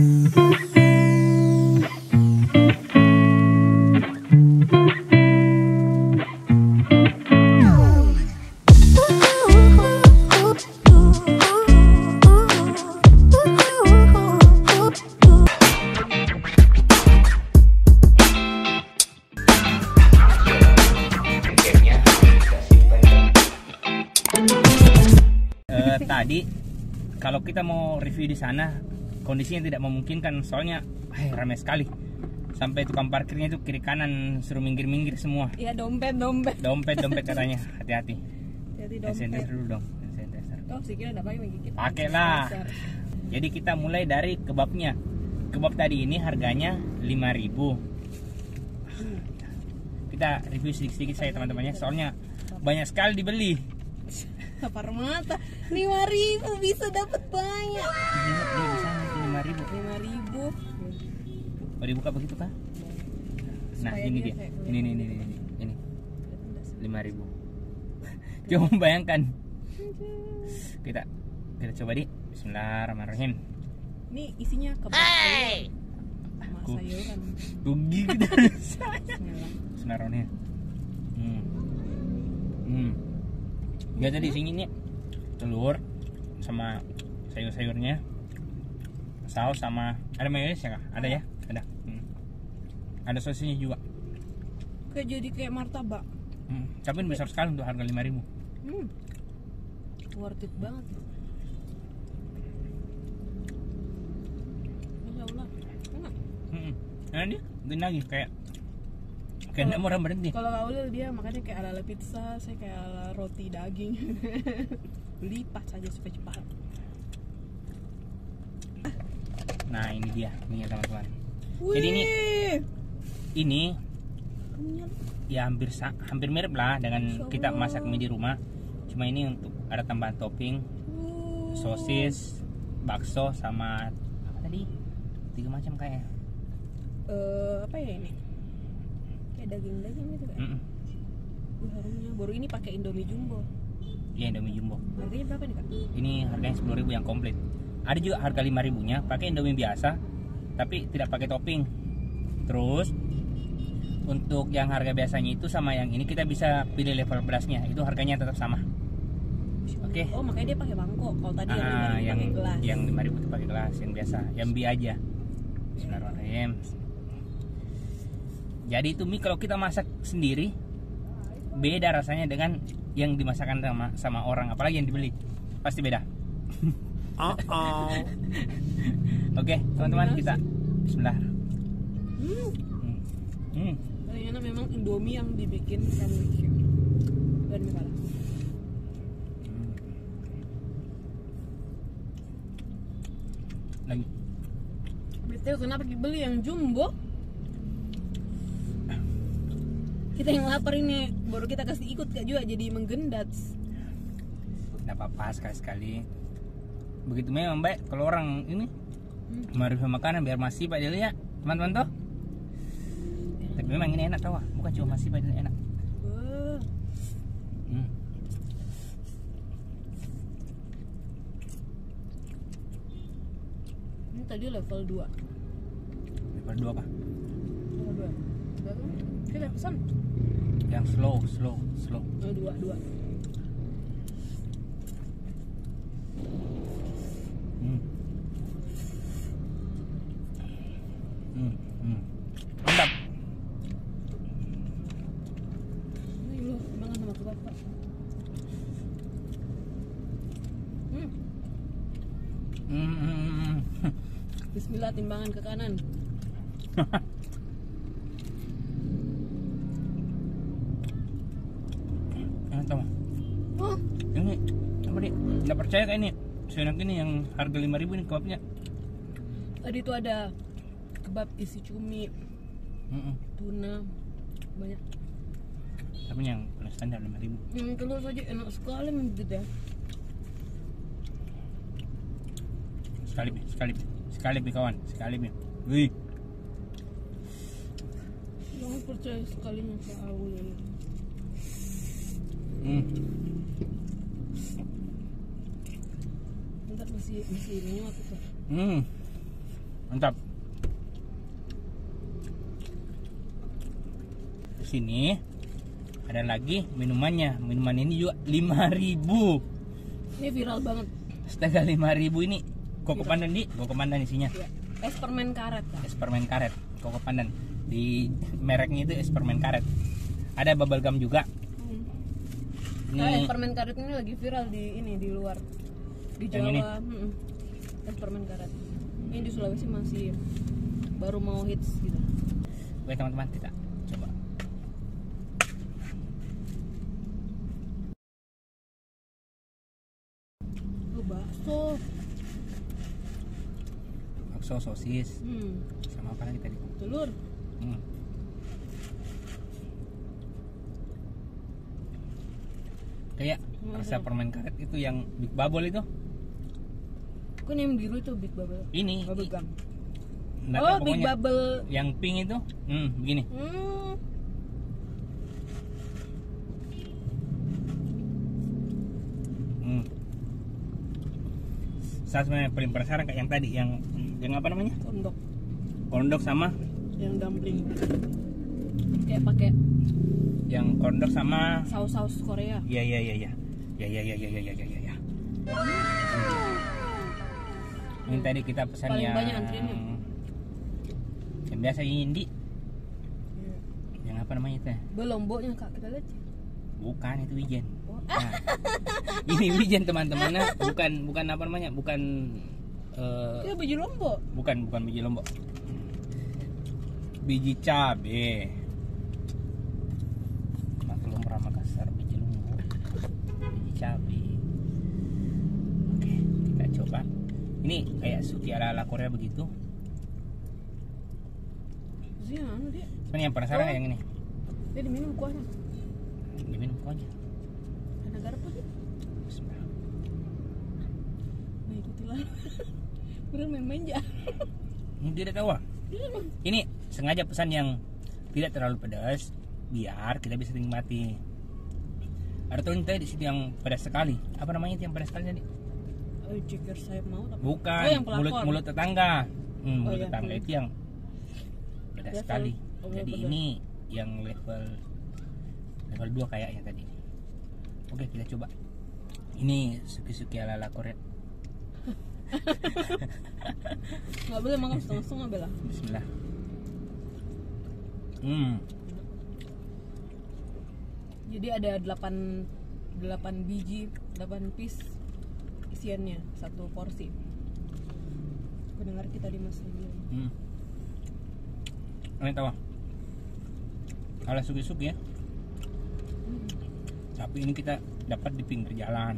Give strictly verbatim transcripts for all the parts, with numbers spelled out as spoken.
Tadi kalau kita mau review di sana kondisinya tidak memungkinkan, soalnya eh, ramai sekali. Sampai tukang parkirnya itu kiri kanan suruh minggir-minggir semua. Iya, dompet dompet. Dompet dompet katanya, hati-hati. Jadi Hand sanitizer dompet. dulu dong. Hand sanitizer. Oh, sih kira udah pakai menggigit. Pakai lah. Jadi kita mulai dari kebabnya. Kebab tadi ini harganya lima ribu. Kita review sedikit-sedikit saya teman-temannya, soalnya banyak sekali dibeli. Lapar mata. lima ribu bisa dapat banyak. Lihat dia di sana lima ribu. lima ribu. Oh, dibuka begitu kah? Nah, Supaya ini dia dia. kayak Ini ini ini ini. Ini. lima ribu. Coba bayangkan. Kita kita coba di Bismillahirrahmanirrahim. Ini isinya kebab Hey! sama Aku- sayuran. Rugi kita. Bismillah. Bismillahirrahmanirrahim. Hmm. Hmm. Biasa di sini nih telur sama sayur-sayurnya, saus sama ada mayones ya kak? Ada ya? Ada. Hmm. Ada sosisnya juga. Kayak jadi kayak martabak. Hmm. Tapi besar sekali untuk harga lima ribu. Hmm. Worth it banget. Masya Allah. Enak. Hmm. Nah dia bikin lagi kayak kayak nggak mau orang berhenti. Kalau Kaulil dia makannya kayak ala-ala pizza, saya kayak ala roti daging. Lipat saja supaya cepat. Nah ini dia minyak teman-teman. Wih. Jadi ini ini Minyak. ya hampir sa- hampir mirip lah dengan Masya kita Allah. masak mie di rumah. Cuma ini untuk ada tambahan topping, Uh. sosis, bakso sama apa tadi? Tiga macam kayaknya. Eh, apa ya ini? Kayak daging-daging gitu kan? Mm-mm. Wih, harumnya. Baru ini pakai Indomie Jumbo. Iya Indomie Jumbo. Harganya berapa nih kak? Ini harganya sepuluh ribu yang komplit. Ada juga harga lima ribunya pakai Indomie biasa, tapi tidak pakai topping. Terus untuk yang harga biasanya itu sama yang ini kita bisa pilih level pedasnya. Itu harganya tetap sama. Oke. Oh, makanya dia pakai mangkok. Kalau tadi yang Ah, lima yang pakai gelas. yang lima ribu itu pakai gelas, yang biasa, yang mie aja. Bismillahirrahmanirrahim. Jadi itu mie kalau kita masak sendiri beda rasanya dengan yang dimasakkan sama sama orang, apalagi yang dibeli. Pasti beda. Uh-oh. Oke, teman-teman kita Bismillah. Hmm. Hmm. Hmm. Paling enak memang Indomie yang dibikin sandwich. Dan mie panas. Lagi. Betul, kenapa beli yang jumbo? Kita yang lapar ini, baru kita kasih ikut kak juga jadi menggendat. Tidak apa-apa sekali-sekali. Begitu memang baik kalau orang ini Hmm. mereview makanan biar masih pak dia lihat, teman-teman toh. Tapi memang ini enak tau, bukan cuma masih pak dia enak. Wah, Hmm. ini tadi level dua. Level dua kah? Level dua. Berapa? Kita pesan. Yang slow, slow, slow. Oh, dua, dua. Hmm. Hmm. Hmm. Mantap. Ini lu banget sama kebab pak. Hmm. Hmm. hmm, hmm. Bismillah, timbangan ke kanan. Enak tau. Oh, Ini apa nih? Nggak percaya kayak ini. Seenak ini yang harga lima ribu ini kebabnya. tadi tuh ada kebab isi cumi, Mm-mm. tuna, banyak. Tapi yang paling standar lima ribu. Yang telur saja enak sekali menggigit ya. Sekali, Bi. sekali, Bi. sekali, Bi, kawan, sekali, Bi. Wih. Jangan percaya sekali sama Aul. Hmm. Bentar masih masih ini waktu tuh. Hmm. Mantap. Sini ada lagi minumannya. Minuman ini juga lima ribu. Ini viral banget. Astaga, lima ribu ini. Koko pandan di, koko pandan isinya. Ya. Es permen karet kan? Es permen karet, koko pandan. Di mereknya itu es permen karet. Ada bubble gum juga. Hmm. Ini Nah, es permen karet ini lagi viral di ini di luar. Di Yang ini? Jawa. Hmm. Es permen karet. Ini di Sulawesi masih baru mau hits gitu. Oke teman-teman, kita coba. Oh, bakso. Bakso, sosis, Hmm. sama apa lagi tadi? Telur. Hmm. Kayak Hmm. rasa permen karet itu yang Big Bubble itu. Kan yang biru itu Big Bubble. Ini Bubble gum. nggak Oh, tahu Big pokoknya. Bubble. Yang pink itu, hmm, begini. Hmm. Hmm. Saya sebenarnya paling penasaran kayak yang tadi, yang yang apa namanya? Kondok. Kondok sama Yang dumpling. Kayak pakai yang kondok sama saus-saus Korea. iya iya iya iya. Ya ya ya ya ya ya ya ya. ya. Ini tadi kita pesan Paling yang banyak antriannya. yang biasa ini, yang apa namanya itu? Belum lomboknya Kak, kita lihat. Bukan, itu wijen. Oh. Nah, ini wijen teman-teman, nah, bukan bukan apa namanya, bukan eh, Kita baju lombok. bukan bukan biji lombok, biji cabe. Maklum Orang Makassar, biji lombok, biji cabe. Oke, kita coba. Ini kayak suki ala ala Korea begitu. Zia, anu dia. Cuman yang penasaran Oh. kayak yang ini, Dia diminum kuahnya. diminum kuahnya. Ada garam apa sih? Bismillah. Nah, ikuti lah. Bener main manja. Ini tidak tahu. ah. Ini sengaja pesan yang tidak terlalu pedas biar kita bisa nikmati. Ada tuh tadi di situ yang pedas sekali. Apa namanya itu yang pedas sekali tadi? Oh, ceker sayap mau apa? Bukan, Oh, yang pelakor. mulut mulut tetangga. Hmm, mulut iya. tetangga Hmm. itu yang pedas Level- sekali. oh, Jadi pedas. ini yang level level dua kayaknya tadi. Oke, kita coba. Ini suki-suki ala-ala Korea. Nggak boleh makan setengah-setengah Bella. Bismillah. Hmm. Jadi ada delapan delapan biji, delapan piece isiannya satu porsi. Pendengar kita di Mas Rizal. Hmm. Kalian tahu? Ala suki-suki ya. Hmm. Tapi ini kita dapat di pinggir jalan.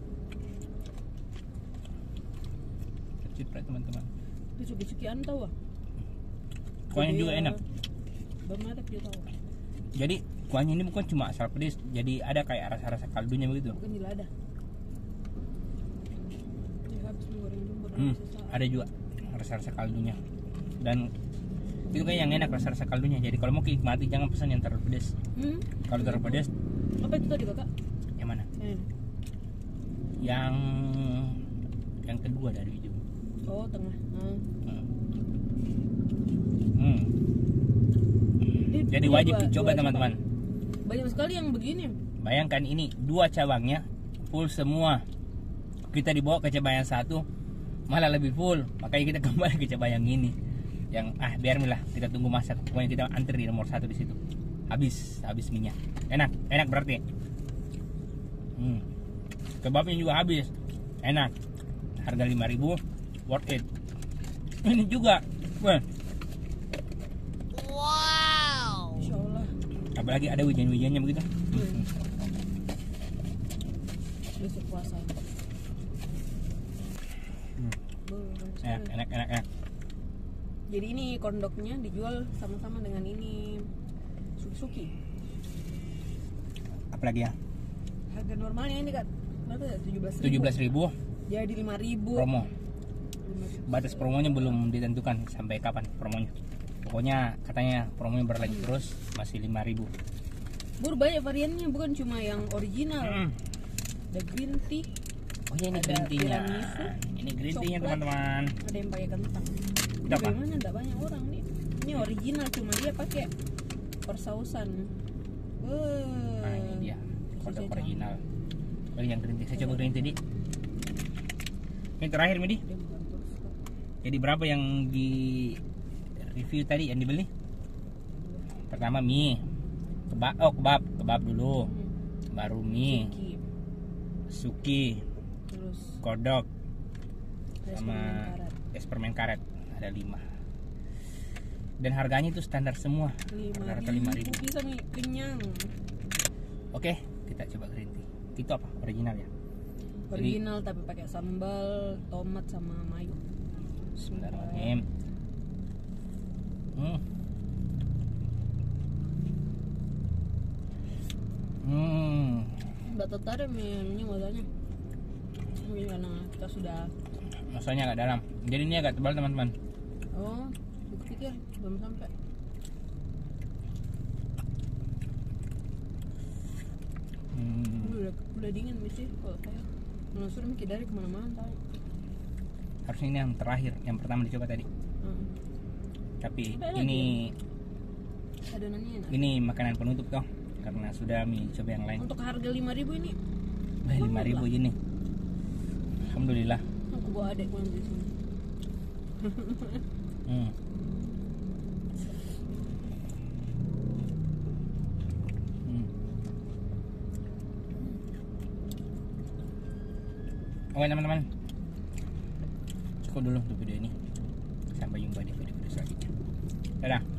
Ciprat teman-teman. Itu cuki-cukian tahu ah? Kuahnya Jadi, juga eh, enak. Bermerek dia tahu. Jadi kuahnya ini bukan cuma asal pedas, jadi ada kayak rasa-rasa kaldunya begitu. Bukan di lada. Ya habis menggoreng jumbo dan Hmm, sisa. ada juga rasa-rasa kaldunya. Dan itu kayak yang enak rasa-rasa kaldunya. Jadi kalau mau nikmati jangan pesan yang terlalu pedas. Hmm? Kalau terlalu pedas, Apa itu tadi kakak? yang mana? Yang ini. Yang yang kedua dari itu. Oh tengah. Hmm. Hmm. Hmm. Ini Jadi dua- wajib dua- dicoba dua teman-teman. cabang. Banyak sekali yang begini. Bayangkan ini dua cabangnya full semua. Kita dibawa ke cabang yang satu malah lebih full. Makanya kita kembali ke cabang yang ini. Yang ah biarlah kita tunggu masak. Pokoknya kita antri di nomor satu di situ. Habis habis minyak. Enak, enak berarti. Hmm. Kebabnya juga habis. Enak. Harga lima ribu worth it. Ini juga. Wah, Insya Allah. apalagi ada wijen-wijennya begitu. Hmm. Besok puasa. Hmm. Boleh, Enak, sekali. enak, enak, enak. Jadi ini kondoknya dijual sama-sama dengan ini suki-suki. Apalagi ya? Harga normalnya ini kan berapa ya? tujuh belas ribu. tujuh belas ribu Jadi lima ribu. promo. Batas promonya belum ditentukan sampai kapan promonya. Pokoknya katanya promonya berlanjut terus, masih lima ribu. Bur banyak variannya, bukan cuma yang original. Hmm. Ada green tea, Oh ya ini Ada green tea-nya. tiramisu, Ini green tea-nya coklat. teman-teman. ada yang pakai kentang. Itu apa? Bagaimana enggak banyak orang nih. Ini original cuma dia pakai persausan. Wah. Nah ini dia kodok Saya original. Oh yang green tea, saya coba green tea di. Yang terakhir Medi. Dia bukan tulus kok. Jadi berapa yang di review tadi yang dibeli? Pertama mie, kebab, oh kebab, kebab dulu, Hmm. baru mie, Suki. suki, Terus kodok, es sama permen karet. es permen karet ada lima. Dan harganya itu standar semua, Lima rata-rata lima ribu. bisa nih kenyang. Oke, kita coba green tea. Itu apa? Original ya? Original tapi pakai sambal, tomat sama mayo. Bismillahirrahmanirrahim. Hmm. Hmm. Mbak tertarik minumnya masanya. Mungkin karena kita sudah. Masanya agak dalam. Jadi ini agak tebal teman-teman. Oh, aku pikir belum sampai. Hmm. Udah, udah dingin mesti kalau saya. Kalau suruh mikir dari kemana-mana tahu. Harusnya ini yang terakhir, yang pertama dicoba tadi. Hmm. Tapi Ada ini Adonannya enak. ini makanan penutup toh, karena sudah mi coba yang lain. Untuk harga lima ribu ini, lima ribu ini. Alhamdulillah. aku bawa adekku nanti sini. Hmm. Hmm. Oke teman-teman, cukup dulu untuk video ini. Sampai jumpa di video-video selanjutnya. Dadah.